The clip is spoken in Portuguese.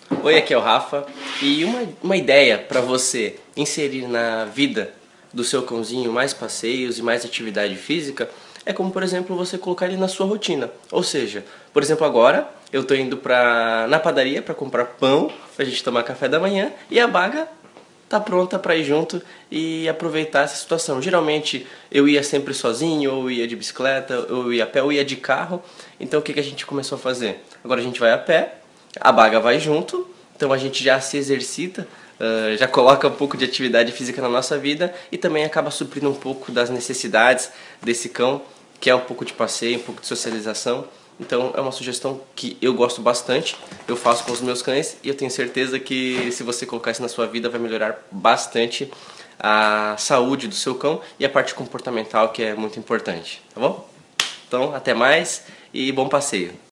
Oi, aqui é o Rafa e uma ideia para você inserir na vida do seu cãozinho mais passeios e mais atividade física é como, por exemplo, você colocar ele na sua rotina. Ou seja, por exemplo, agora eu tô indo na padaria para comprar pão pra gente tomar café da manhã e a Baga tá pronta para ir junto e aproveitar essa situação. Geralmente eu ia sempre sozinho, ou ia de bicicleta, ou ia a pé, ou ia de carro. Então o que a gente começou a fazer? Agora a gente vai a pé, a Baga vai junto, então a gente já se exercita, já coloca um pouco de atividade física na nossa vida e também acaba suprindo um pouco das necessidades desse cão, que é um pouco de passeio, um pouco de socialização. Então é uma sugestão que eu gosto bastante, eu faço com os meus cães e eu tenho certeza que se você colocar isso na sua vida vai melhorar bastante a saúde do seu cão e a parte comportamental, que é muito importante, tá bom? Então até mais e bom passeio!